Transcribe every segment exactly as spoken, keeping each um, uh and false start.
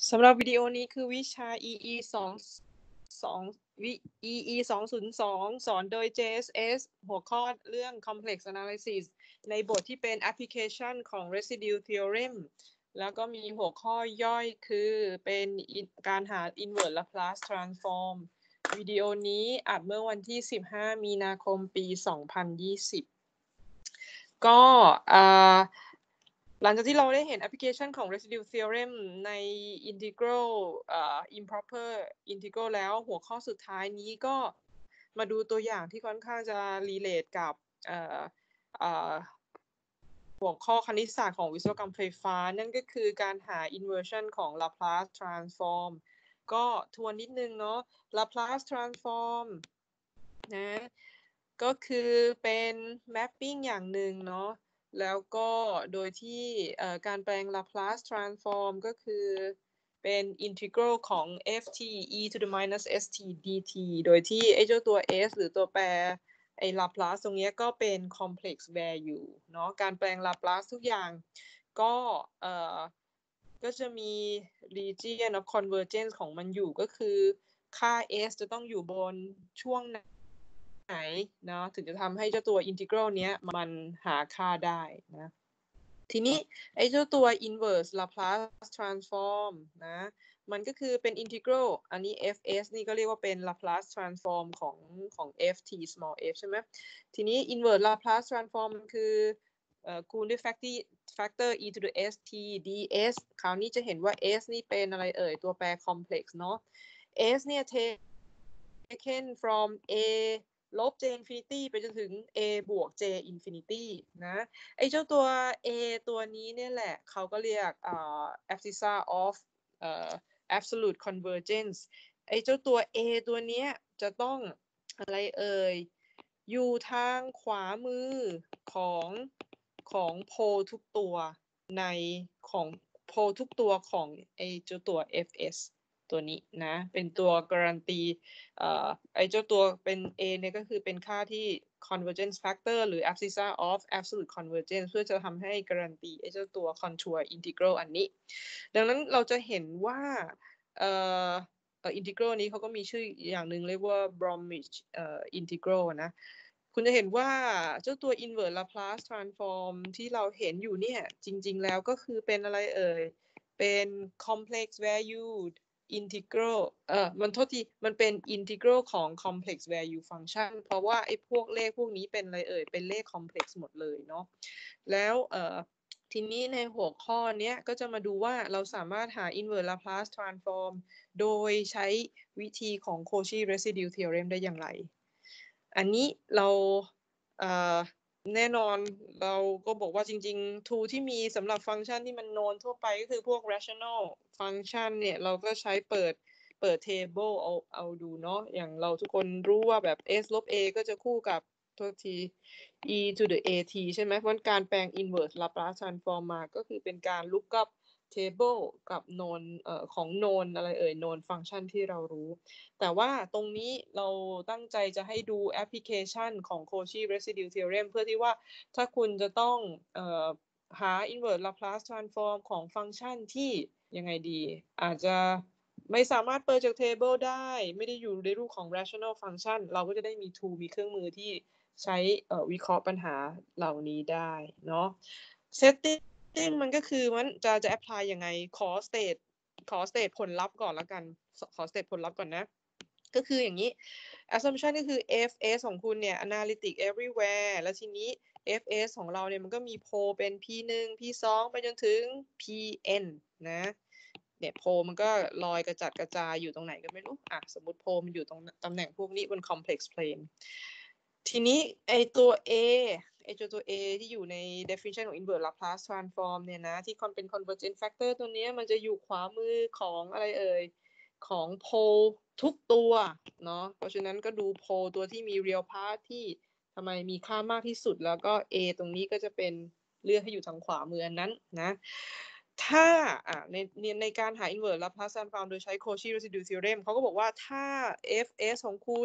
สำหรับวิดีโอนี้คือวิชา อี อี สอง สอง วิ อี อี สอง ศูนย์ สอง สอนโดย เจ เอส เอส หัวข้อเรื่อง Complex Analysis ในบทที่เป็น Application ของ Residue Theorem แล้วก็มีหัวข้อย่อยคือเป็นการหา Inverse Laplace Transform วิดีโอนี้อัดเมื่อวันที่สิบห้ามีนาคมปีสองพันยี่สิบก็หลังจากที่เราได้เห็น application ของ residue theorem ใน integral uh, improper integral แล้วหัวข้อสุดท้ายนี้ก็มาดูตัวอย่างที่ค่อนข้างจะ relate กับ uh, uh, หัวข้อคณิตศาสตร์ของวิศวกรรมไฟฟ้านั่นก็คือการหา inversion ของ Laplace transform ก็ทวนนิดนึงเนาะ Laplace transform นะก็คือเป็น mapping อย่างหนึ่งเนาะแล้วก็โดยที่การแปลง Laplace transform ก็คือเป็น integral ของ ft e to the minus st dt โดยที่ไอ้เจ้าตัว s หรือตัวแปรไอ้ Laplace ตรงนี้ก็เป็น complex value เนาะการแปลง Laplace ทุกอย่างก็เอ่อก็จะมี region of convergence ของมันอยู่ก็คือค่า s จะต้องอยู่บนช่วงไหนนะถึงจะทำให้เจ้าตัว integral เนี้ยมันหาค่าได้นะทีนี้ไอ้เจ้าตัว inverse Laplace transform นะมันก็คือเป็น integral อันนี้ fs นี่ก็เรียกว่าเป็น Laplace transform ของของ ft small f ใช่ไหมทีนี้ inverse Laplace transform คือเอ่อคูณด้วย factor factor e to the st ds คราวนี้จะเห็นว่า s นี่เป็นอะไรเอ่ยตัวแปร complex เนาะ s เนี่ย taken from a ลบ j infinity ไปจนถึง a บวก j infinity นะไอ้เจ้าตัว a ตัวนี้เนี่ยแหละเขาก็เรียกอ่า abscissa of เอ่อ absolute convergence ไอ้เจ้าตัว a ตัวเนี้ยจะต้องอะไรเอ่ยอยู่ทางขวามือของของโพลทุกตัวในของโพลทุกตัวของไอ้เจ้าตัว fs ตัวนี้นะเป็นตัวการันตีเอ่อไอ้เจ้าตัวเป็น a เนี่ยก็คือเป็นค่าที่ convergence factor หรือ abscissa of absolute convergence เพื่อจะทำให้การันตีไอ้เจ้าตัว contour integral อันนี้ดังนั้นเราจะเห็นว่าเอ่อเอ่อ integral นี้เขาก็มีชื่ออย่างหนึ่งเรียกว่า Bromwich เอ่อ integral นะคุณจะเห็นว่าเจ้าตัว inverse Laplace transform ที่เราเห็นอยู่เนี่ยจริงๆแล้วก็คือเป็นอะไรเอ่ยเป็น complex value integral เอ่อมันโทษทีมันเป็น integral ของ complex value function เพราะว่าไอ้พวกเลขพวกนี้เป็นอะไรเอ่ยเป็นเลข complex หมดเลยเนาะแล้วเอ่อทีนี้ในหัวข้อเนี้ยก็จะมาดูว่าเราสามารถหา inverse Laplace transform โดยใช้วิธีของ Cauchy residue theorem ได้อย่างไรอันนี้เราเอ่อแน่นอนเราก็บอกว่าจริงๆ tool ที่มีสำหรับฟังก์ชันที่มันโนนทั่วไปก็คือพวก rational function เนี่ยเราก็ใช้เปิดเปิด table เอาเอาดูเนาะอย่างเราทุกคนรู้ว่าแบบ s ลบ a ก็จะคู่กับโทษที e to the at ใช่ไหมเพราะการแปลง inverse Laplace transform มาก็คือเป็นการ look up table กับโนนเอ่อของโนนอะไรเอ่ยโนนฟังก์ชันที่เรารู้แต่ว่าตรงนี้เราตั้งใจจะให้ดูแอปพลิเคชันของ Cauchy residue theorem เพื่อที่ว่าถ้าคุณจะต้องเอ่อหา inverse Laplace transform ของฟังก์ชันที่ยังไงดีอาจจะไม่สามารถเปิดจาก table ได้ไม่ได้อยู่ในรูปของ rational function เราก็จะได้มี tool มีเครื่องมือที่ใช้เอ่อวิเคราะห์ปัญหาเหล่านี้ได้เนาะ setting มันก็คือมันจะจะ apply ยังไงขอ state ขอ state ผลลัพธ์ก่อนแล้วกันขอ state ผลลัพธ์ก่อนนะก็คืออย่างนี้ assumption ก็คือ fs ของคุณเนี่ย analytic everywhere แล้วทีนี้ fs ของเราเนี่ยมันก็มีโพลเป็น p หนึ่ง p สองไปจนถึง pn นะเนี่ยโพลมันก็ลอยกระจัดกระจายอยู่ตรงไหนก็ไม่รู้อ่ะสมมติโพลมันอยู่ตรงตำแหน่งพวกนี้บน complex plane ทีนี้ไอตัว a ไอตัวตัว a ที่อยู่ใน definition ของ inverse Laplace transform เนี่ยนะที่เป็น convergence factor ตัวนี้มันจะอยู่ขวามือของอะไรเอ่ยของโพลทุกตัวเนาะเพราะฉะนั้นก็ดูโพลตัวที่มี real part ที่ทำไมมีค่ามากที่สุดแล้วก็ a ตรงนี้ก็จะเป็นเลือกให้อยู่ทางขวามือนั้นนะถ้าอ่ะในในการหา inverse Laplace transform โดยใช้ Cauchy residue theorem เขาก็บอกว่าถ้า fs ของคุณ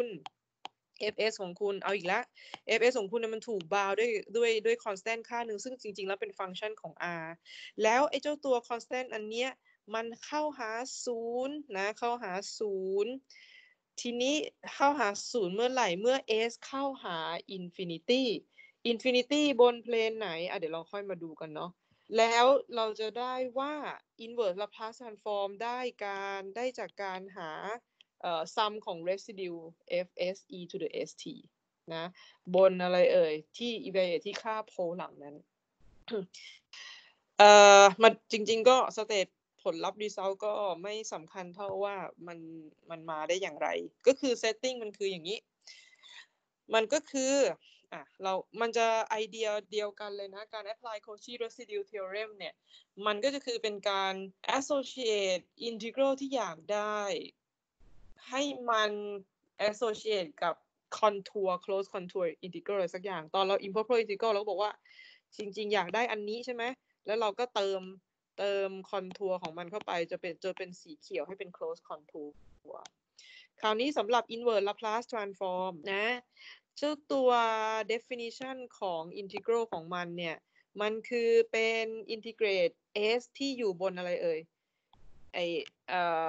fs ของคุณเอาอีกแล้ว fs ของคุณมันถูกบาวด้วยด้วยด้วย constant ค่าหนึ่งซึ่งจริงๆแล้วเป็นฟังก์ชันของ r แล้วไอ้เจ้าตัว constant อันเนี้ยมันเข้าหาศูนย์นะเข้าหาศูนย์ทีนี้เข้าหาศูนย์เมื่อไหร่เมื่อ s เข้าหา infinity infinity บนเพลนไหนอ่ะเดี๋ยวเราค่อยมาดูกันเนาะแล้วเราจะได้ว่า inverse Laplace transform ได้การได้จากการหาเอ่อ sum ของ residue fs e to the st นะบนอะไรเอ่ยที่ evaluate ที่ค่าโพลหลังนั้นเอ่อมันจริงๆก็สเตตผลลัพธ์ result ก็ไม่สำคัญเท่าว่ามันมันมาได้อย่างไรก็คือ setting มันคืออย่างนี้มันก็คืออ่ะเรามันจะไอเดียเดียวกันเลยนะการ apply Cauchy residue theorem เนี่ยมันก็จะคือเป็นการ associate integral ที่อยากได้ให้มัน associate กับ contour close contour integral อะไรสักอย่างตอนเรา improper integral เราก็บอกว่าจริงๆอยากได้อันนี้ใช่ไหมแล้วเราก็เติมเติม contour ของมันเข้าไปจะเป็นจะเป็นสีเขียวให้เป็น close contour คราวนี้สำหรับ inverse Laplace transform นะเจ้าตัว definition ของ integral ของมันเนี่ยมันคือเป็น integrate s ที่อยู่บนอะไรเอ่ยไอเอ่อ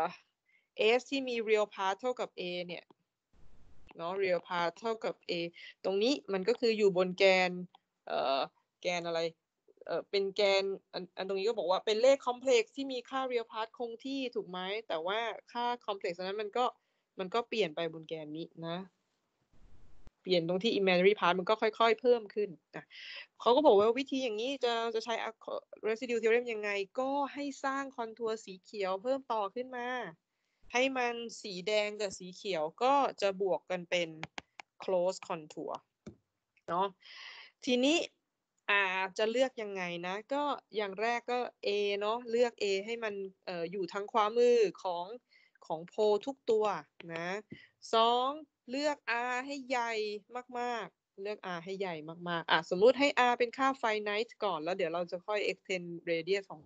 s ที่มี real part เท่ากับ a เนี่ยเนาะ real part เท่ากับ a ตรงนี้มันก็คืออยู่บนแกนเอ่อแกนอะไรเอ่อเป็นแกนอันอันตรงนี้ก็บอกว่าเป็นเลข complex ที่มีค่า real part คงที่ถูกไหมแต่ว่าค่า complex นั้นมันก็มันก็เปลี่ยนไปบนแกนนี้นะเปลี่ยนตรงที่ imaginary part มันก็ค่อยๆเพิ่มขึ้นอ่ะเขาก็บอกว่าวิธีอย่างนี้จะจะใช้ residue theorem ยังไงก็ให้สร้างคอนทัวร์สีเขียวเพิ่มต่อขึ้นมาให้มันสีแดงกับสีเขียวก็จะบวกกันเป็น close contour เนาะทีนี้อ่าจะเลือกยังไงนะก็อย่างแรกก็ A เนาะเลือก A ให้มันเอ่ออยู่ทางขวามือของของโพลทุกตัวนะสองเลือก R ให้ใหญ่มากๆเลือก R ให้ใหญ่มากๆอ่ะสมมุติให้ R เป็นค่า finite ก่อนแล้วเดี๋ยวเราจะค่อย extend radius ของ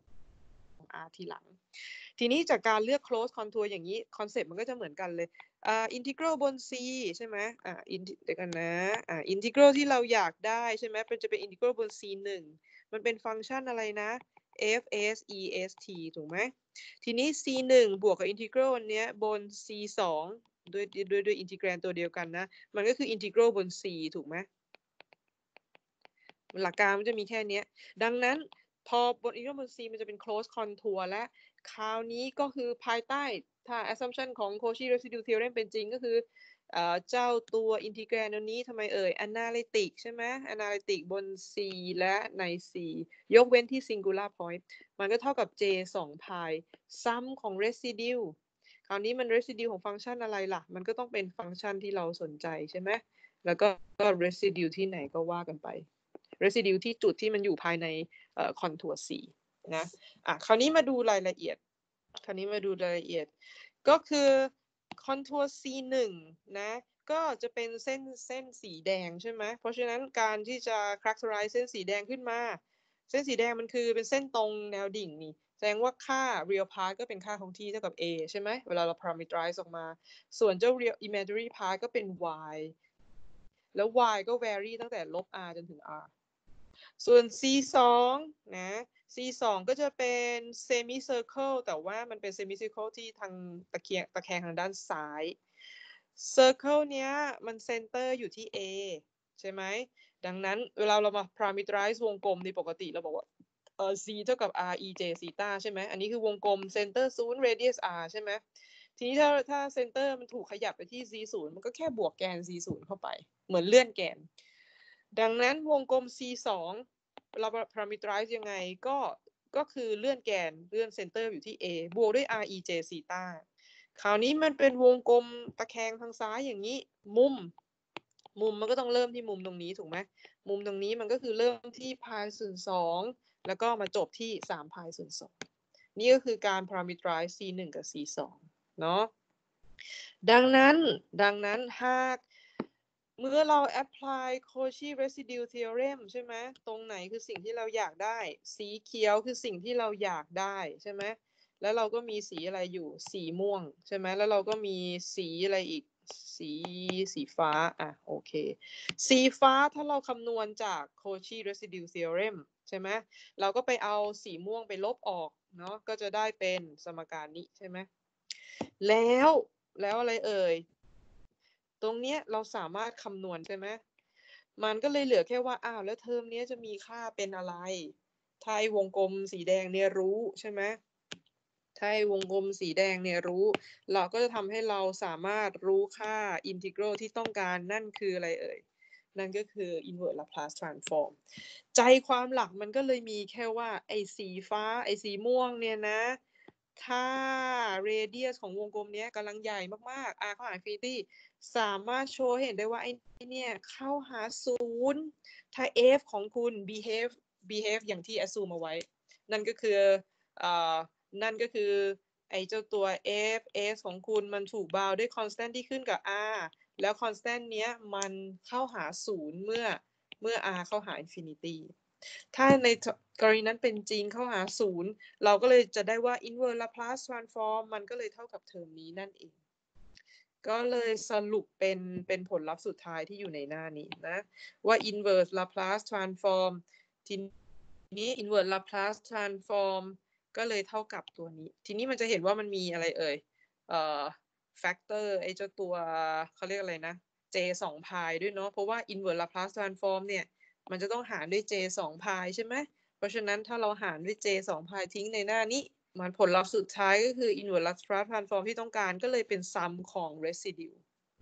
R ทีหลังทีนี้จากการเลือก close contour อย่างนี้คอนเซ็ปต์มันก็จะเหมือนกันเลยอ่า integral บน c ใช่ไหมอ่าเดี๋ยวกันนะอ่า integral ที่เราอยากได้ใช่ไหมมันจะเป็น integral บน c หนึ่งมันเป็นฟังก์ชันอะไรนะ f s e s t ถูกไหมทีนี้ c หนึ่งบวกกับ integral อันเนี้ยบน c สองด้วยด้วยด้วย integrand ตัวเดียวกันนะมันก็คือ integral บน c ถูกไหมหลักการมันจะมีแค่นี้ดังนั้นพอบน integral บน c มันจะเป็น close contour และคราวนี้ก็คือภายใต้ถ้า assumption ของ Cauchy residue theorem เป็นจริงก็คือเจ้าตัว integrand ตัวนี้ทำไมเอ่ย analytic ใช่ไหม analytic บน c และใน c ยกเว้นที่ singular point มันก็เท่ากับ j สอง pi sum ของ residue คราวนี้มัน residue ของฟังก์ชันอะไรล่ะมันก็ต้องเป็นฟังก์ชันที่เราสนใจใช่ไหมแล้วก็ residue ที่ไหนก็ว่ากันไปresidue ที่จุดที่มันอยู่ภายในคอนทัวร์ C นะอ่ะคราวนี้มาดูรายละเอียดคราวนี้มาดูรายละเอียดก็คือคอนทัวร์ C หนึ่งนะก็จะเป็นเส้นเส้นสีแดงใช่ไหมเพราะฉะนั้นการที่จะ characterize เส้นสีแดงขึ้นมาเส้นสีแดงมันคือเป็นเส้นตรงแนวดิ่งนี่แสดงว่าค่า real part ก็เป็นค่าคงที่เท่ากับ a ใช่ไหมเวลาเรา parameterize ออกมาส่วนเจ้า real imaginary part ก็เป็น y แล้ว y ก็ vary ตั้งแต่ลบ r จนถึง rส่วน c สองนะ c สองก็จะเป็น semi circle แต่ว่ามันเป็น semi circle ที่ทางตะเคียงตะแคงทางด้านซ้าย circle เนี้ยมัน center อยู่ที่ a ใช่ไหมดังนั้นเวลาเรามา parameterize วงกลมในปกติเราบอกว่าเอ่อ c เท่ากับ r e j theta ใช่ไหมอันนี้คือวงกลม center ศูนย์ radius r ใช่ไหมทีนี้ถ้าถ้า center มันถูกขยับไปที่ c ศูนย์มันก็แค่บวกแกน c ศูนย์เข้าไปเหมือนเลื่อนแกนดังนั้นวงกลม c สองเรา parameterize ยังไงก็ก็คือเลื่อนแกนเลื่อนเซนเตอร์อยู่ที่ a บวกด้วย r e j theta คราวนี้มันเป็นวงกลมตะแคงทางซ้ายอย่างนี้มุมมุมมันก็ต้องเริ่มที่มุมตรงนี้ถูกไหมมุมตรงนี้มันก็คือเริ่มที่ pi ส่วนสองแล้วก็มาจบที่สาม pi ส่วนสองนี่ก็คือการ parameterize ซี หนึ่ง กับ ซี สองเนาะดังนั้นดังนั้นหากเมื่อเรา apply Cauchy residue theorem ใช่ไหมตรงไหนคือสิ่งที่เราอยากได้สีเขียวคือสิ่งที่เราอยากได้ใช่ไหมแล้วเราก็มีสีอะไรอยู่สีม่วงใช่ไหมแล้วเราก็มีสีอะไรอีกสีสีฟ้าอ่ะโอเคสีฟ้าถ้าเราคำนวณจาก Cauchy residue theorem ใช่ไหมเราก็ไปเอาสีม่วงไปลบออกเนาะก็จะได้เป็นสมการนี้ใช่ไหมแล้วแล้วอะไรเอ่ยตรงเนี้ยเราสามารถคำนวณใช่ไหมมันก็เลยเหลือแค่ว่าอ้าวแล้วเทอมนี้จะมีค่าเป็นอะไรถ้าไอ้วงกลมสีแดงเนี่ยรู้ใช่ไหมถ้าไอ้วงกลมสีแดงเนี่ยรู้เราก็จะทำให้เราสามารถรู้ค่าอินทิกรัลที่ต้องการนั่นคืออะไรเอ่ยนั่นก็คือ inverse Laplace transform ใจความหลักมันก็เลยมีแค่ว่าไอ้สีฟ้าไอ้สีม่วงเนี่ยนะถ้า radius ของวงกลมเนี้ยกำลังใหญ่มากๆ r เข้าหา infinity สามารถโชว์เห็นได้ว่าไอ้เนี่ยเข้าหาศูนย์ถ้า f ของคุณ behave behave อย่างที่ assume เอาไว้นั่นก็คือเอ่อนั่นก็คือไอ้เจ้าตัว f s ของคุณมันถูกบาวด้วย constant ที่ขึ้นกับ r แล้ว constant เนี้ยมันเข้าหาศูนย์เมื่อเมื่อ r เข้าหา infinity ถ้าในกรณีนั้นเป็นจริงเข้าหาศูนย์เราก็เลยจะได้ว่า inverse Laplace transform มันก็เลยเท่ากับเทอมนี้นั่นเองก็เลยสรุปเป็นเป็นผลลัพธ์สุดท้ายที่อยู่ในหน้านี้นะว่า inverse Laplace transform ทีนี้ inverse Laplace transform ก็เลยเท่ากับตัวนี้ทีนี้มันจะเห็นว่ามันมีอะไรเอ่ยเอ่อ factor ไอ้เจ้าตัวเขาเรียกอะไรนะ j สอง pi ด้วยเนาะเพราะว่า inverse Laplace transform เนี่ยมันจะต้องหารด้วย j สอง pi ใช่ไหมเพราะฉะนั้นถ้าเราหารด้วย j สอง pi ทิ้งในหน้านี้มันผลลัพธ์สุดท้ายก็คือ inverse Laplace transform ที่ต้องการก็เลยเป็น sum ของ residue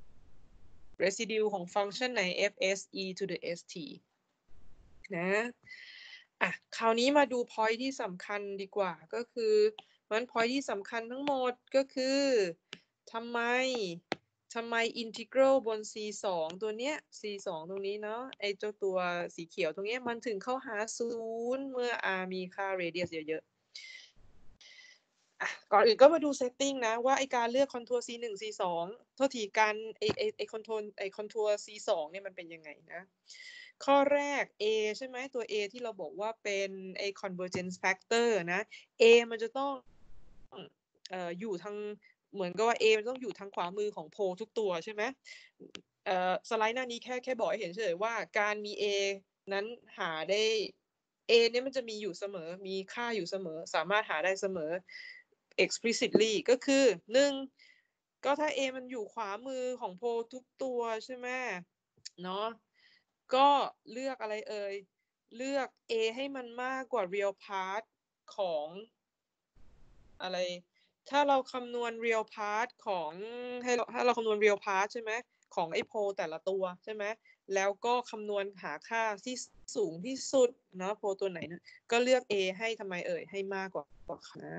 residue ของฟังก์ชันใน fs e to the st นะอ่ะคราวนี้มาดู point ที่สำคัญดีกว่าก็คือมัน point ที่สำคัญทั้งหมดก็คือทำไมทำไม integral บน c สองตัวเนี้ย c สองตรงนี้เนาะไอเจ้าตัวสีเขียวตรงเนี้ยมันถึงเข้าหาศูนย์เมื่อ r มีค่า radius เยอะๆอ่ะก่อนอื่นก็มาดู setting นะว่าไอการเลือก contour c หนึ่ง c สองโทษทีการไอไอไอ contour ไอ contour c สองเนี่ยมันเป็นยังไงนะข้อแรก a ใช่ไหมตัว a ที่เราบอกว่าเป็นไอ convergence factor นะ a มันจะต้องเอ่ออยู่ทางเหมือนกับว่า a มันต้องอยู่ทางขวามือของโพลทุกตัวใช่ไหมเอ่อสไลด์หน้านี้แค่แค่บอกให้เห็นเฉยว่าการมี a นั้นหาได้ a เนี่ยมันจะมีอยู่เสมอมีค่าอยู่เสมอสามารถหาได้เสมอ explicitly ก็คือหนึ่งก็ถ้า a มันอยู่ขวามือของโพลทุกตัวใช่ไหมเนาะก็เลือกอะไรเอ่ยเลือก a ให้มันมากกว่า real part ของอะไรถ้าเราคำนวณ real part ของให้เราถ้าเราคำนวณ real part ใช่ไหมของไอ้โพลแต่ละตัวใช่ไหมแล้วก็คำนวณหาค่าที่สูงที่สุดเนาะโพลตัวไหนนะก็เลือก a ให้ทำไมเอ่ยให้มากกว่านะ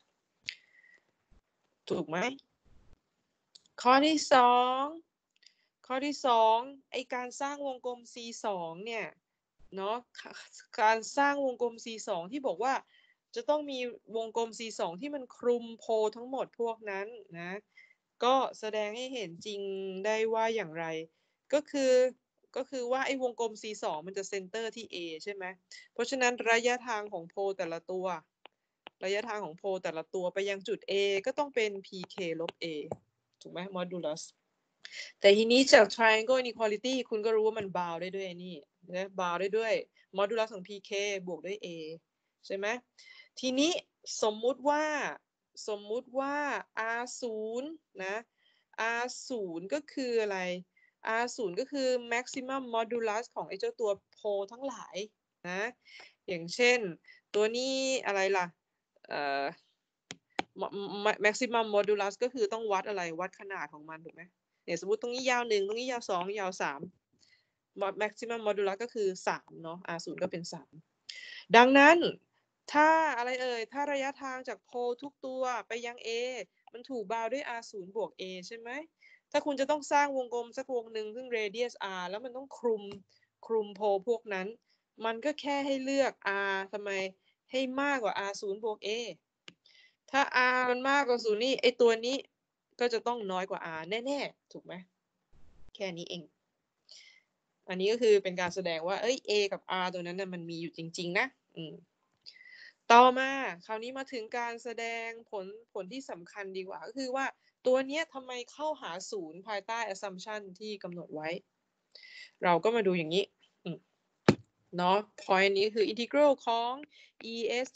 ถูกไหมข้อที่สองข้อที่สองไอการสร้างวงกลม c สองเนี่ยเนาะการสร้างวงกลม c สองที่บอกว่าจะต้องมีวงกลม c สองที่มันคลุมโพลทั้งหมดพวกนั้นนะก็แสดงให้เห็นจริงได้ว่าอย่างไรก็คือก็คือว่าไอ้วงกลม c สองมันจะเซนเตอร์ที่ a ใช่ไหมเพราะฉะนั้นระยะทางของโพลแต่ละตัวระยะทางของโพลแต่ละตัวไปยังจุด a ก็ต้องเป็น pk ลบ a ถูกไหม modulus แต่ทีนี้จาก triangle inequality คุณก็รู้ว่ามัน bound ได้ด้วยนี่นะ bound ได้ด้วย modulus ของ pk บวกด้วย a ใช่ไหมทีนี้สมมุติว่าสมมุติว่า r ศูนย์นะ r ศูนย์ก็คืออะไร r ศูนย์ก็คือ maximum modulus ของไอ้เจ้าตัวโพลทั้งหลายนะอย่างเช่นตัวนี้อะไรล่ะเอ่อ maximum modulus ก็คือต้องวัดอะไรวัดขนาดของมันถูกไหมเนี่ยสมมติตรงนี้ยาวหนึ่งตรงนี้ยาวสองยาวสาม maximum modulus ก็คือสามเนาะ r ศูนย์ก็เป็นสามดังนั้นถ้าอะไรเอ่ยถ้าระยะทางจากโพลทุกตัวไปยัง a มันถูกบาวด้วย r ศูนย์บวก a ใช่ไหมถ้าคุณจะต้องสร้างวงกลมสักวงหนึ่งซึ่ง radius r แล้วมันต้องคลุมคลุมโพลพวกนั้นมันก็แค่ให้เลือก r ทำไมให้มากกว่า r ศูนย์บวก a ถ้า r มันมากกว่าศูนย์นี่ไอตัวนี้ก็จะต้องน้อยกว่า r แน่ๆถูกไหมแค่นี้เองอันนี้ก็คือเป็นการแสดงว่าเอ้ย a กับ r ตัวนั้นน่ะมันมีอยู่จริงๆนะอืมต่อมาคราวนี้มาถึงการแสดงผลผลที่สำคัญดีกว่าก็คือว่าตัวเนี้ยทำไมเข้าหาศูนย์ภายใต้ assumption ที่กำหนดไว้เราก็มาดูอย่างนี้เนาะ point นี้คือ integral ของ est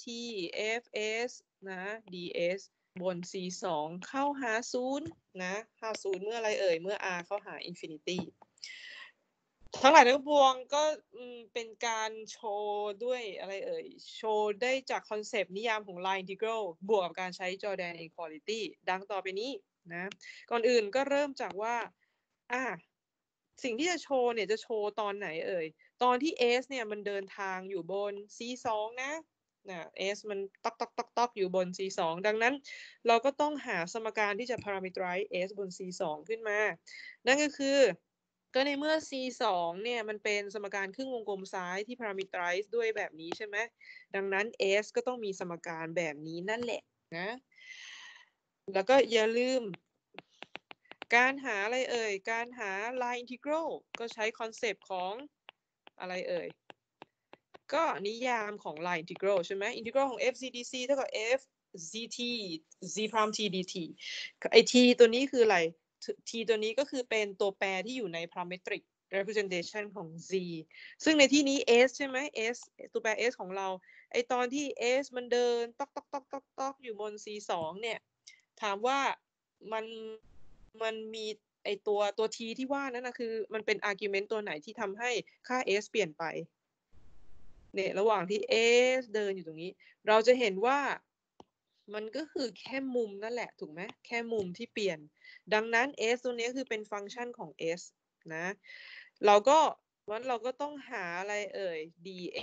fs นะ ds บน c สองเข้าหาศูนย์นะหาศูนย์เมื่ออะไรเอ่ยเมื่อ r เข้าหา infinity ทั้งหลายทั้งปวงก็เป็นการโชว์ด้วยอะไรเอ่ยโชว์ได้จากคอนเซปต์นิยามของ line integral บวกกับการใช้ Jordan inequality ดังต่อไปนี้นะก่อนอื่นก็เริ่มจากว่าอ่ะสิ่งที่จะโชว์เนี่ยจะโชว์ตอนไหนเอ่ยตอนที่ s เนี่ยมันเดินทางอยู่บน c สองนะนะ s มันตอกตอกตอกตอกอยู่บน c สองดังนั้นเราก็ต้องหาสมการที่จะ parameterize s บน c สองขึ้นมานั่นก็คือก็ในเมื่อ c สองเนี่ยมันเป็นสมการครึ่งวงกลมซ้ายที่ parameterize ด้วยแบบนี้ใช่ไหมดังนั้น s ก็ต้องมีสมการแบบนี้นั่นแหละนะแล้วก็อย่าลืมการหาอะไรเอ่ยการหา line integral ก็ใช้คอนเซปต์ของอะไรเอ่ยก็นิยามของ line integral ใช่ไหม integral ของ f c dc เท่ากับ f zt z prime t dt ไอ t ตัวนี้คืออะไร t ตัวนี้ก็คือเป็นตัวแปรที่อยู่ใน parametric representation ของ z ซึ่งในที่นี้ s ใช่ไหม s ตัวแปร s ของเราไอตอนที่ s มันเดินต๊อกต๊อกต๊อกต๊อกต๊อกอยู่บน c สองเนี่ยถามว่ามันมันมีไอตัวตัว t ที่ว่านั้นนะคือมันเป็น argument ตัวไหนที่ทำให้ค่า s เปลี่ยนไปเนี่ยระหว่างที่ s เดินอยู่ตรงนี้เราจะเห็นว่ามันก็คือแค่มุมนั่นแหละถูกไหมแค่มุมที่เปลี่ยนดังนั้น s ตัวนี้คือเป็นฟังก์ชันของ s นะเราก็วันเราก็ต้องหาอะไรเอ่ย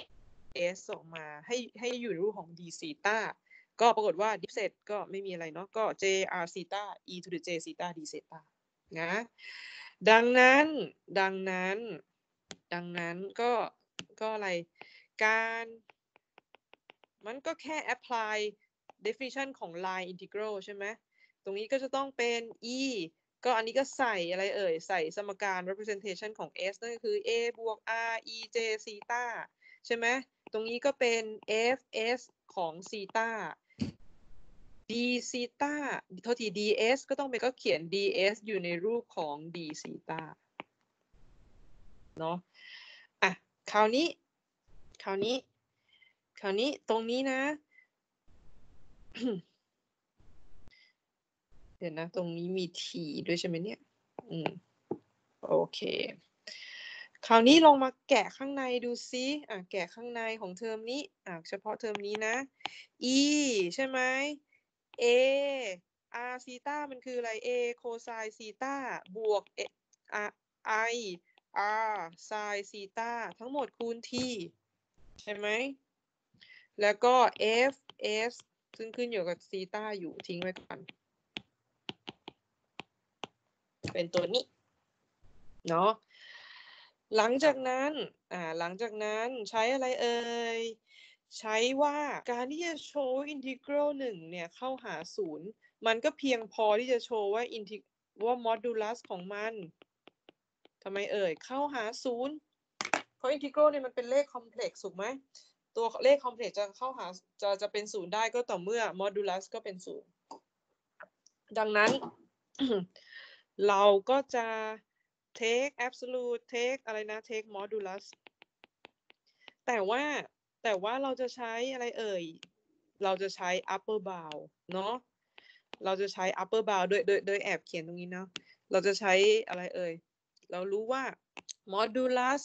ds ออกมาให้ให้อยู่ในรูปของ d ซีตาก็ปรากฏว่าดิฟเซตก็ไม่มีอะไรเนาะก็ jr ซีตา e to the j ซีตา d เซตานะดังนั้นดังนั้นดังนั้นก็ก็อะไรการมันก็แค่ apply definition ของ line integral ใช่ไหมตรงนี้ก็จะต้องเป็น e ก็อันนี้ก็ใส่อะไรเอ่ยใส่สมการ representation ของ s นั่นก็คือ a บวก r e j ซีตาใช่ไหมตรงนี้ก็เป็น fs ของซีตา d ซีตาโทษที ds ก็ต้องเป็นก็เขียน ds อยู่ในรูปของ d ซีตาเนาะอ่ะคราวนี้คราวนี้คราวนี้ตรงนี้นะ เดี๋ยวนะตรงนี้มี t ด้วยใช่ไหมเนี่ยอืมโอเคคราวนี้ลองมาแกะข้างในดูซิอ่ะแกะข้างในของเทอมนี้อ่ะเฉพาะเทอมนี้นะ e ใช่ไหม a r ซีตามันคืออะไร a โคไซน์ซีตาบวก i r ไซน์ซีตาทั้งหมดคูณ t ใช่ไหมแล้วก็ f s ซึ่งขึ้นอยู่กับซีตาอยู่ทิ้งไว้ก่อนเป็นตัวนี้เนาะหลังจากนั้นอ่าหลังจากนั้นใช้อะไรเอ่ยใช้ว่าการที่จะโชว์อินทิกรัลหนึ่งเนี่ยเข้าหาศูนย์มันก็เพียงพอที่จะโชว์ว่าอินทิว่าโมดูลัสของมันทำไมเอ่ยเข้าหาศูนย์เพราะอินทิกรัลเนี่ยมันเป็นเลขคอมเพล็กซ์ถูกไหมตัวเลขคอมเพล็กซ์จะเข้าหาจะจะเป็นศูนย์ได้ก็ต่อเมื่อโมดูลัสก็เป็นศูนย์ดังนั้น เราก็จะ take absolute take อะไรนะ take modulus แต่ว่าแต่ว่าเราจะใช้อะไรเอ่ยเราจะใช้ upper bound เนาะเราจะใช้ upper bound โดยโดยโดยแอบเขียนตรงนี้เนาะเราจะใช้อะไรเอ่ยเรารู้ว่า modulus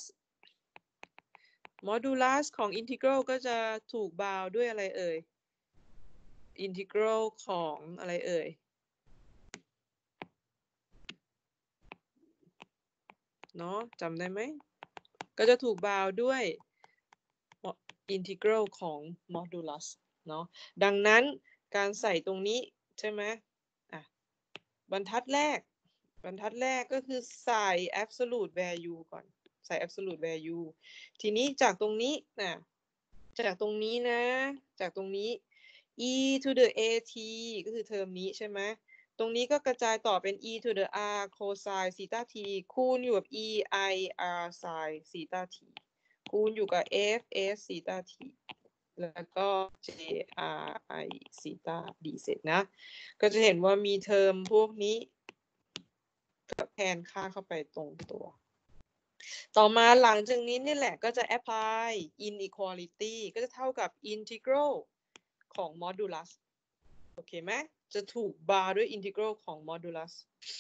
modulus ของ integral ก็จะถูก bound ด้วยอะไรเอ่ย integral ของอะไรเอ่ยเนาะจำได้ไหมก็จะถูกบาวด้วยอินทิกรัลของโมดูลัสเนาะดังนั้นการใส่ตรงนี้ใช่ไหมอ่ะบรรทัดแรกบรรทัดแรกก็คือใส่ absolute value ก่อนใส่ absolute value ทีนี้จากตรงนี้นะจากตรงนี้นะจากตรงนี้ e to the at ก็คือเทอมนี้ใช่ไหมตรงนี้ก็กระจายต่อเป็น e to the r cosine theta t คูณอยู่กับ e i r sin theta t คูณอยู่กับ f s theta t แล้วก็ j r i theta d เสร็จนะก็จะเห็นว่ามีเทอมพวกนี้ก็แทนค่าเข้าไปตรงตัวต่อมาหลังจากนี้นี่แหละก็จะ apply inequality ก็จะเท่ากับ integral ของ modulus โอเคไหมจะถูกบาร์ด้วย integral ของ modulus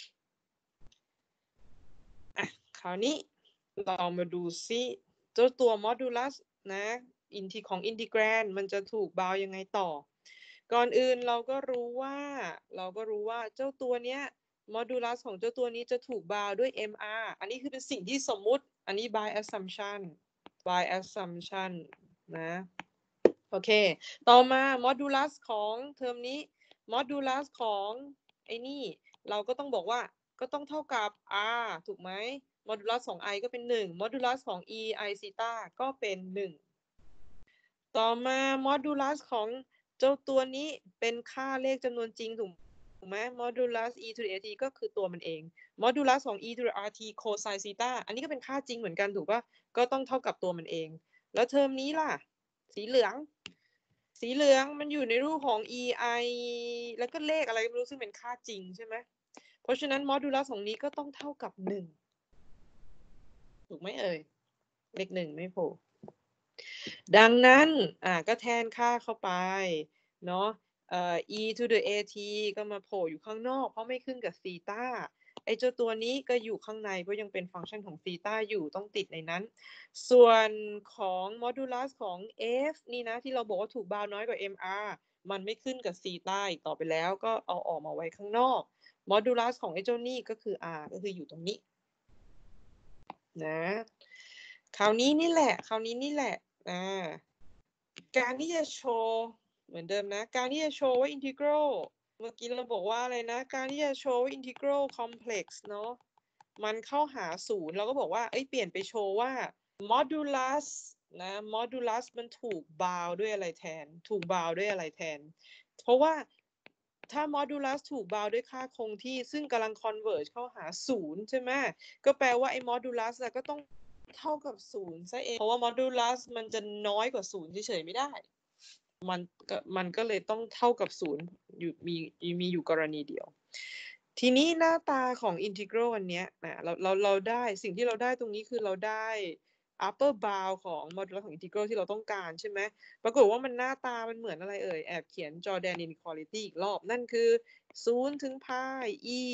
อ่ะคราวนี้เรามาดูซิเจ้าตัว modulus นะอินทิของ integrand มันจะถูกบาวยังไงต่อก่อนอื่นเราก็รู้ว่าเราก็รู้ว่าเจ้าตัวเนี้ย modulus ของเจ้าตัวนี้จะถูกบาวด้วย เอ็ม อาร์ อันนี้คือเป็นสิ่งที่สมมุติอันนี้ by assumption by assumption นะโอเคต่อมา modulus ของเทอมนี้ modulus ของไอ้นี่เราก็ต้องบอกว่าก็ต้องเท่ากับ r ถูกไหม modulus ของ i ก็เป็นหนึ่ง modulus ของ e i ซีตาก็เป็นหนึ่งต่อมา modulus ของเจ้าตัวนี้เป็นค่าเลขจำนวนจริงถูกไหม modulus e to the at ก็คือตัวมันเอง modulus ของ e to the rt cosine theta อันนี้ก็เป็นค่าจริงเหมือนกันถูกป่ะก็ต้องเท่ากับตัวมันเองแล้วเทอมนี้ล่ะสีเหลืองสีเหลืองมันอยู่ในรูปของ ei แล้วก็เลขอะไรไม่รู้ซึ่งเป็นค่าจริงใช่ไหมเพราะฉะนั้น modulus ของนี้ก็ต้องเท่ากับหนึ่งถูกไหมเอ่ยเลขหนึ่งไม่โผล่ดังนั้นอ่าก็แทนค่าเข้าไปเนาะเอ่อ e to the at ก็มาโผล่อยู่ข้างนอกเพราะไม่ขึ้นกับซีตาไอ้เจ้าตัวนี้ก็อยู่ข้างในเพราะยังเป็นฟังก์ชันของซีตาอยู่ต้องติดในนั้นส่วนของ modulus ของ f นี่นะที่เราบอกว่าถูกบาวน้อยกว่า mr มันไม่ขึ้นกับซีตาอีกต่อไปแล้วก็เอาออกมาไว้ข้างนอก modulus ของไอ้เจ้านี่ก็คือ r ก็คืออยู่ตรงนี้นะคราวนี้นี่แหละคราวนี้นี่แหละอ่าการที่จะโชว์เหมือนเดิมนะการที่จะโชว์ว่า integral เมื่อกี้เราบอกว่าอะไรนะการที่จะโชว์ว่า integral complex เนาะมันเข้าหาศูนย์เราก็บอกว่าเอ้ยเปลี่ยนไปโชว์ว่า modulus นะ modulus มันถูกบาวด้วยอะไรแทนถูกบาวด้วยอะไรแทนเพราะว่าถ้า modulus ถูกบาวด้วยค่าคงที่ซึ่งกำลัง converge เข้าหาศูนย์ใช่ไหมก็แปลว่าไอ้ modulus ก็ต้องเท่ากับศูนย์ซะเองเพราะว่า modulus มันจะน้อยกว่าศูนย์เฉยๆไม่ได้มันก็มันก็เลยต้องเท่ากับศูนย์อยู่มีมีอยู่กรณีเดียวทีนี้หน้าตาของ integral อันเนี้ยนะเราเราเราได้สิ่งที่เราได้ตรงนี้คือเราได้ upper bound ของ modulus ของ integral ที่เราต้องการใช่ไหมปรากฏว่ามันหน้าตามันเหมือนอะไรเอ่ยแอบเขียน Jordan inequality อีกรอบนั่นคือศูนย์ถึง pi e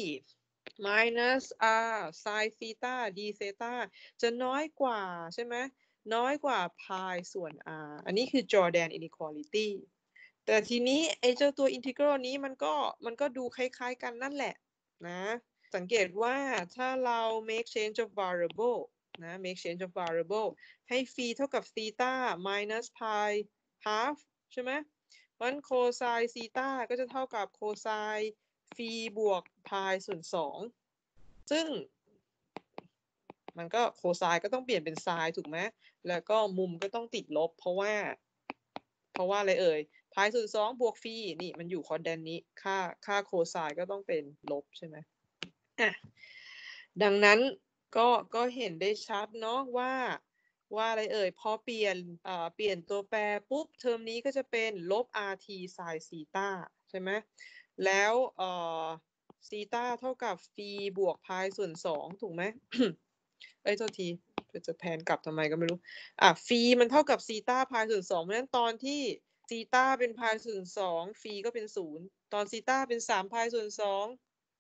minus r sin theta d theta จะน้อยกว่าใช่ไหมน้อยกว่า pi ส่วน r อันนี้คือ Jordan inequality แต่ทีนี้ไอ้เจ้าตัว integral นี้มันก็มันก็ดูคล้ายๆกันนั่นแหละนะสังเกตว่าถ้าเรา make change of variable นะ make change of variable ให้phiเท่ากับ theta minus pi half ใช่ไหมเพราะฉะนั้น cosine theta ก็จะเท่ากับ cosine phi บวก pi ส่วนสองซึ่งมันก็ cosine ก็ต้องเปลี่ยนเป็น sin ถูกไหมแล้วก็มุมก็ต้องติดลบเพราะว่าเพราะว่าอะไรเอ่ย pi ส่วนสองบวก phi นี่มันอยู่คอร์ดแดนนี้ค่าค่า cosine ก็ต้องเป็นลบใช่ไหมอ่ะดังนั้นก็ก็เห็นได้ชัดเนาะว่าว่าอะไรเอ่ยพอเปลี่ยนเอ่อเปลี่ยนตัวแปรปุ๊บเทอมนี้ก็จะเป็นลบ rt sin ซีตาใช่ไหมแล้วเอ่อซีตาเท่ากับ phi บวก pi ส่วนสองถูกไหม เอ้ยโทษทีจะแทนกลับทำไมก็ไม่รู้อ่ะ phi มันเท่ากับซีตา pi ส่วนสองเพราะฉะนั้นตอนที่ซีตาเป็น pi ส่วนสอง phi ก็เป็นศูนย์ตอนซีตาเป็นสาม pi ส่วนสอง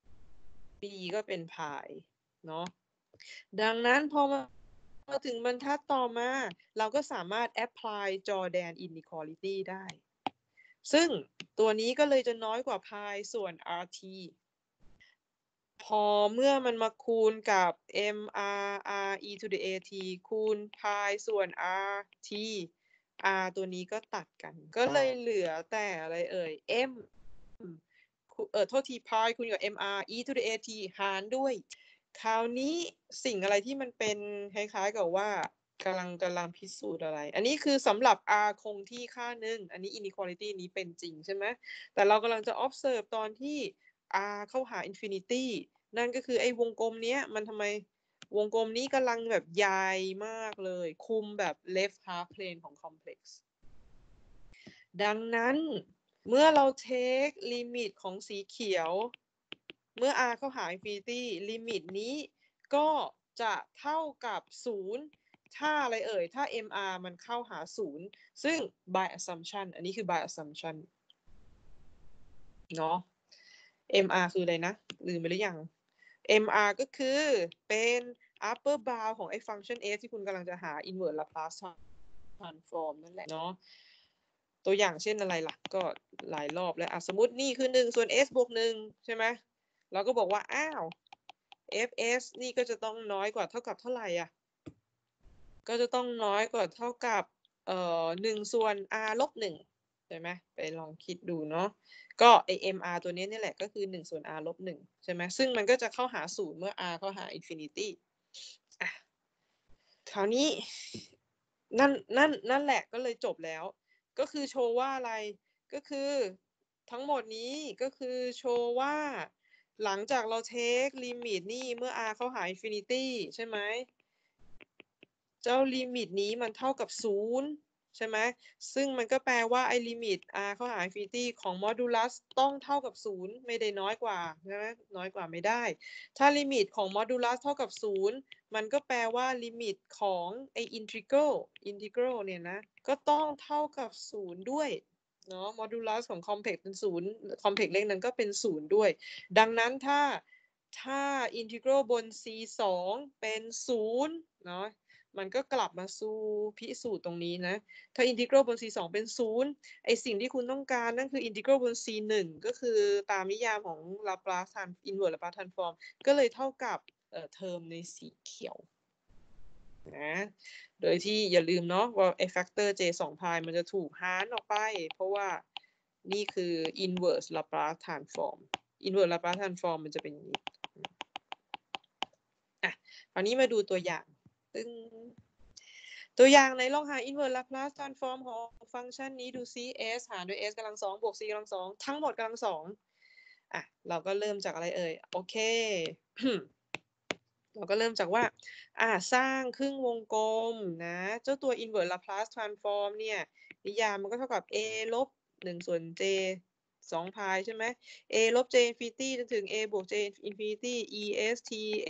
phi ก็เป็น pi เนาะดังนั้นพอมามาถึงบรรทัดต่อมาเราก็สามารถ apply Jordan inequality ได้ซึ่งตัวนี้ก็เลยจะน้อยกว่า pi ส่วน rt พอเมื่อมันมาคูณกับ mr r e to the at คูณ pi ส่วน rt r ตัวนี้ก็ตัดกันก็เลยเหลือแต่อะไรเอ่ย m เออโทษที pi คูณกับ mr e to the at หารด้วยคราวนี้สิ่งอะไรที่มันเป็นคล้ายๆกับว่ากำลังกำลังพิสูจน์อะไรอันนี้คือสำหรับ r คงที่ค่าหนึ่งอันนี้ inequality นี้เป็นจริงใช่ไหมแต่เรากำลังจะ observe ตอนที่ r เข้าหา infinity นั่นก็คือไอ้วงกลมเนี้ยมันทำไมวงกลมนี้กำลังแบบใหญ่มากเลยคุมแบบ left half plane ของ complex ดังนั้นเมื่อเรา take limit ของสีเขียวเมื่อ r เข้าหา infinity ลิมิตนี้ก็จะเท่ากับศูนย์ถ้าอะไรเอ่ยถ้า เอ็ม อาร์ มันเข้าหาศูนย์ซึ่ง by assumption อันนี้คือ by assumption เนาะ เอ็ม อาร์ คืออะไรนะลืมไปหรือยัง เอ็ม อาร์ ก็คือเป็น upper bound ของไอ้ function f ที่คุณกำลังจะหา inverse Laplace transform นั่นแหละเนาะตัวอย่างเช่นอะไรล่ะก็หลายรอบแล้วอ่ะสมมตินี่คือหนึ่งส่วน s บวกหนึ่งใช่ไหมเราก็บอกว่าอ้าว fs นี่ก็จะต้องน้อยกว่าเท่ากับเท่าไหร่อ่ะก็จะต้องน้อยกว่าเท่ากับเอ่อหนึ่งส่วน r ลบหนึ่งใช่ไหมไปลองคิดดูเนาะก็ไอ mr ตัวนี้นี่แหละก็คือหนึ่งส่วน r ลบหนึ่งใช่ไหมซึ่งมันก็จะเข้าหาศูนย์เมื่อ r เข้าหา infinity อ่ะคราวนี้นั่นนั่นนั่นแหละก็เลยจบแล้วก็คือโชว์ว่าอะไรก็คือทั้งหมดนี้ก็คือโชว์ว่าหลังจากเราเทคลิมิตนี่เมื่อ r เข้าหา infinity ใช่ไหมเจ้าลิมิตนี้มันเท่ากับศูนย์ใช่ไหมซึ่งมันก็แปลว่าไอ้ลิมิต r เข้าหา infinity ของโมดูลัสต้องเท่ากับศูนย์ไม่ได้น้อยกว่าใช่ไหมน้อยกว่าไม่ได้ถ้าลิมิตของโมดูลัสเท่ากับศูนย์มันก็แปลว่าลิมิตของไอ้ integral integral เนี่ยนะก็ต้องเท่ากับศูนย์ด้วยเนาะโมดูลัสของ complex เป็นศูนย์ complex เลขนั้นก็เป็นศูนย์ด้วยดังนั้นถ้าถ้า integral บน c สองเป็นศูนย์เนาะมันก็กลับมาสู่พิสูจน์ตรงนี้นะถ้า integral บน c สองเป็นศูนย์ไอสิ่งที่คุณต้องการนั่นคือ integral บน c หนึ่งก็คือตามนิยามของ Laplace inverse Laplace transform ก็เลยเท่ากับเอ่อเทอมในสีเขียวนะโดยที่อย่าลืมเนาะว่าไอ้ factor j สอง พายมันจะถูกหารออกไปเพราะว่านี่คือ inverse Laplace transform inverse Laplace transform มันจะเป็นอย่างนี้อ่ะคราวนี้มาดูตัวอย่างตึ้งตัวอย่างในลองหา inverse Laplace transform ของฟังก์ชันนี้ดูซิ s หารด้วย s กำลังสองบวก c กำลังสองทั้งหมดกำลังสองอ่ะเราก็เริ่มจากอะไรเอ่ยโอเค เราก็เริ่มจากว่าอ่าสร้างครึ่งวงกลมนะเจ้าตัว inverse Laplace transform เนี่ยนิยามมันก็เท่ากับ a ลบหนึ่งส่วน j สองพายใช่ไหม a ลบ j infinity จนถึง a บวก j infinity est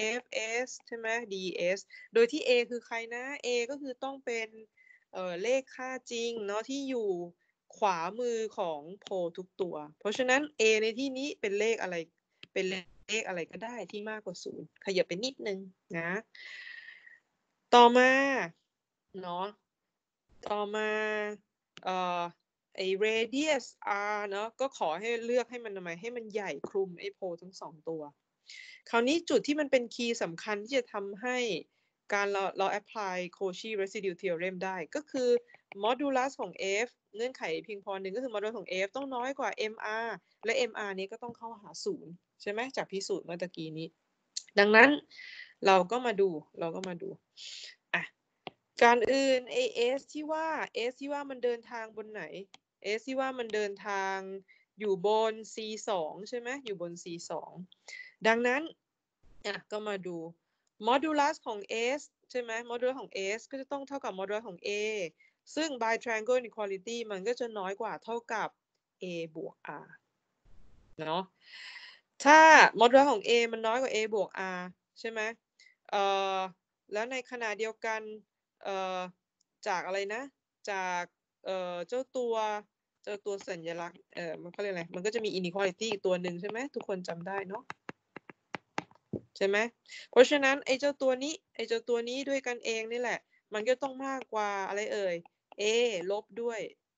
fs ใช่ไหม ds โดยที่ a คือใครนะ a ก็คือต้องเป็นเอ่อเลขค่าจริงเนาะที่อยู่ขวามือของโพลทุกตัวเพราะฉะนั้น a ในที่นี้เป็นเลขอะไรเป็นเลขอะไรก็ได้ที่มากกว่าศูนย์ขยับไปนิดนึงนะต่อมาเนาะต่อมาเอ่อไอ้ radius r เนาะก็ขอให้เลือกให้มันทำไมให้มันใหญ่คลุมไอ้โพลทั้งสองตัวคราวนี้จุดที่มันเป็นคีย์สำคัญที่จะทำให้การเราเรา apply Cauchy residue theorem ได้ก็คือ modulus ของ f เงื่อนไขเพียงพอหนึ่งก็คือ modulus ของ f ต้องน้อยกว่า mr และ mr นี้ก็ต้องเข้าหาศูนย์ใช่ไหมจากพิสูจน์เมื่อตะกี้นี้ดังนั้นเราก็มาดูเราก็มาดูอ่ะการอื่น as ที่ว่า s ที่ว่ามันเดินทางบนไหน s ที่ว่ามันเดินทางอยู่บน c สองใช่ไหมอยู่บน c สองดังนั้นอ่ะก็มาดู modulus ของ s ใช่ไหม modulus ของ s ก็จะต้องเท่ากับ modulus ของ a ซึ่ง by triangle inequality มันก็จะน้อยกว่าเท่ากับ a บวก r เนาะถ้า modulus ของ a มันน้อยกว่า a บวก r ใช่ไหมเอ่อแล้วในขณะเดียวกันเอ่อจากอะไรนะจากเอ่อเจ้าตัวเจ้าตัวสัญลักษณ์เอ่อมันเขาเรียกอะไรมันก็จะมี inequality อีกตัวหนึ่งใช่ไหมทุกคนจำได้เนาะใช่ไหมเพราะฉะนั้นไอ้เจ้าตัวนี้ไอ้เจ้าตัวนี้ด้วยกันเองนี่แหละมันก็ต้องมากกว่าอะไรเอ่ย a ลบด้วย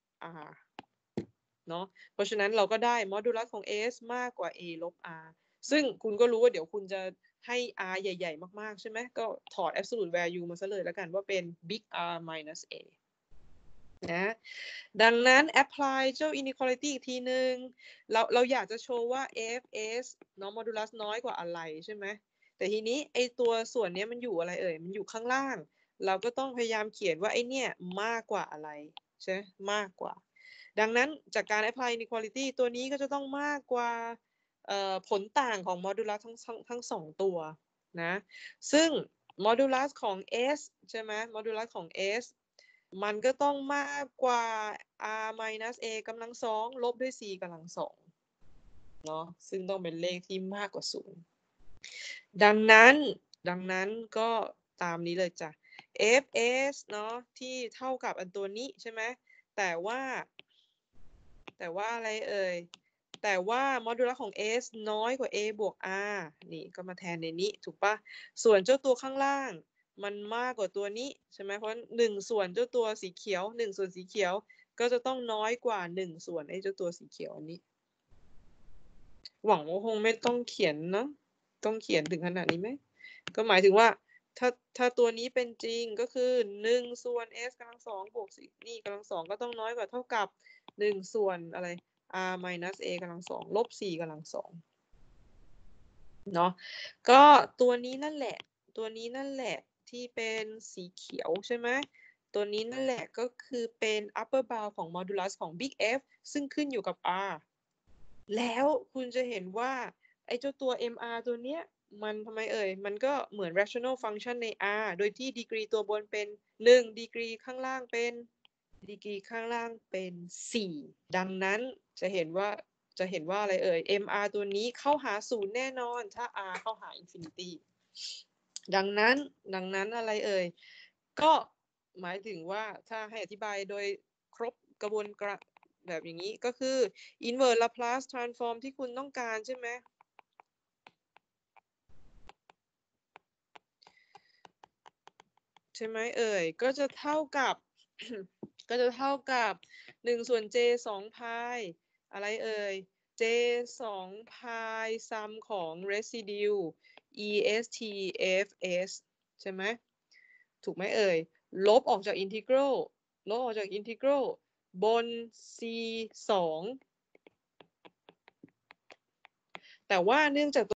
r เนาะเพราะฉะนั้นเราก็ได้ modulus ของ s มากกว่า a ลบ r ซึ่งคุณก็รู้ว่าเดี๋ยวคุณจะให้ r ใหญ่ๆมากๆใช่ไหมก็ถอด absolute value มาซะเลยแล้วกันว่าเป็น big r minus a นะดังนั้น apply เจ้า inequality อีกทีนึงเราเราอยากจะโชว์ว่า fs เนาะ modulus น้อยกว่าอะไรใช่ไหมแต่ทีนี้ไอตัวส่วนนี้มันอยู่อะไรเอ่ยมันอยู่ข้างล่างเราก็ต้องพยายามเขียนว่าไอเนี่ยมากกว่าอะไรใช่มากกว่าดังนั้นจากการ apply inequality ตัวนี้ก็จะต้องมากกว่าผลต่างของ modulus ทั้งทั้งทั้งสองตัวนะซึ่ง modulus ของ s ใช่ไหม modulus ของ s มันก็ต้องมากกว่า r minus a กำลังสองลบด้วย c กำลังสองเนาะซึ่งต้องเป็นเลขที่มากกว่าศูนย์ดังนั้นดังนั้นก็ตามนี้เลยจ้ะ f s เนาะที่เท่ากับอันตัวนี้ใช่ไหมแต่ว่าแต่ว่าอะไรเอ่ยแต่ว่าโมดูลัสของ s น้อยกว่า a บวก r นี่ก็มาแทนในนี้ถูกปะส่วนเจ้าตัวข้างล่างมันมากกว่าตัวนี้ใช่ไหมเพราะหนึ่งส่วนเจ้าตัวสีเขียวหนึ่งส่วนสีเขียวก็จะต้องน้อยกว่าหนึ่งส่วนไอ้เจ้าตัวสีเขียวอันนี้หวังว่าคงไม่ต้องเขียนนะต้องเขียนถึงขนาดนี้ไหมก็หมายถึงว่าถ้าถ้าตัวนี้เป็นจริงก็คือหนึ่งส่วน s กำลังสองบวกสี่นี่กำลังสองก็ต้องน้อยกว่าเท่ากับหนึ่งส่วนอะไร r minus a กำลังสองลบสี่กำลังสองเนาะก็ตัวนี้นั่นแหละตัวนี้นั่นแหละที่เป็นสีเขียวใช่ไหมตัวนี้นั่นแหละก็คือเป็น upper bound ของ modulus ของ big F ซึ่งขึ้นอยู่กับ r แล้วคุณจะเห็นว่าไอ้เจ้าตัว mr ตัวเนี้ยมันทำไมเอ่ยมันก็เหมือน rational function ใน r โดยที่ดีกรีตัวบนเป็นหนึ่งดีกรีข้างล่างเป็นดีกรีข้างล่างเป็นสี่ดังนั้นจะเห็นว่าจะเห็นว่าอะไรเอ่ย mr ตัวนี้เข้าหาศูนย์แน่นอนถ้า r เข้าหา infinity ดังนั้นดังนั้นอะไรเอ่ยก็หมายถึงว่าถ้าให้อธิบายโดยครบกระบวนการแบบอย่างนี้ก็คือ inverse Laplace transform ที่คุณต้องการใช่ไหมใช่ไหมเอ่ยก็จะเท่ากับ ก็จะเท่ากับหนึ่งส่วน j สองพายอะไรเอ่ย j สองพายซัมของ residue est fs ใช่ไหมถูกไหมเอ่ยลบออกจาก integral ลบออกจาก integral บน c สองแต่ว่าเนื่องจาก